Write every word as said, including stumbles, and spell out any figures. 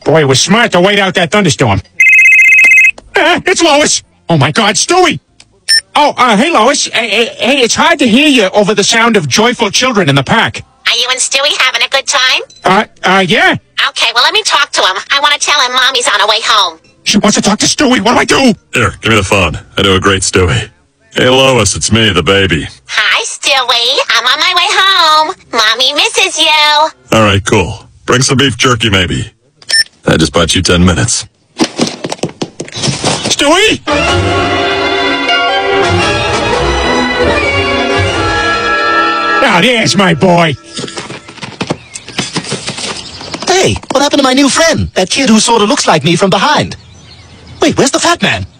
Boy, it was smart to wait out that thunderstorm. Uh, it's Lois. Oh, my God, Stewie. Oh, uh, hey, Lois. Hey, hey, hey, it's hard to hear you over the sound of joyful children in the park. Are you and Stewie having a good time? Uh, uh, yeah. Okay, well, let me talk to him. I want to tell him Mommy's on her way home. She wants to talk to Stewie. What do I do? Here, give me the phone. I do a great Stewie. Hey, Lois, it's me, the baby. Hi, Stewie. I'm on my way home. Mommy misses you. All right, cool. Bring some beef jerky, maybe. I just bought you ten minutes. Stewie? Oh, there's my boy. Hey, what happened to my new friend? That kid who sort of looks like me from behind. Wait, where's the fat man?